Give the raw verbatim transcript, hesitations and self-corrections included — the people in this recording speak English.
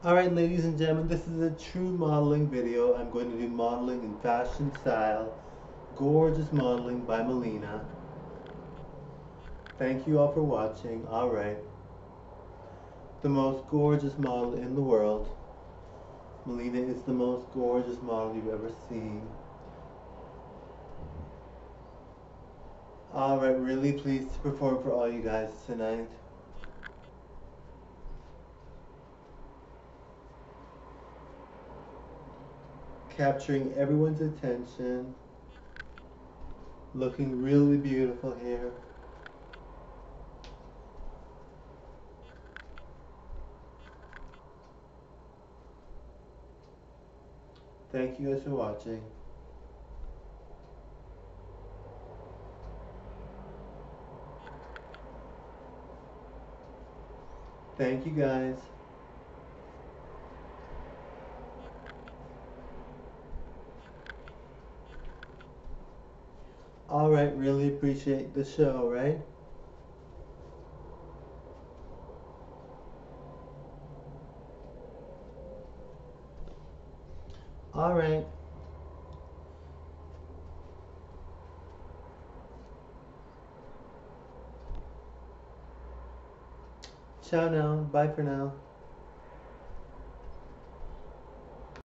Alright, ladies and gentlemen, this is a true modeling video. I'm going to do modeling in fashion style. Gorgeous modeling by Melina. Thank you all for watching. Alright. The most gorgeous model in the world. Melina is the most gorgeous model you've ever seen. Alright, really pleased to perform for all you guys tonight. Capturing everyone's attention. Looking really beautiful here. Thank you guys for watching. Thank you guys. Alright, really appreciate the show, right? Alright. Ciao now. Bye for now.